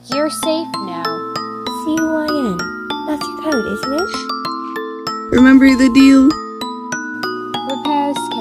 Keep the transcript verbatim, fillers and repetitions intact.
You're safe now. C U I N. That's your code, isn't it? Remember the deal? Repair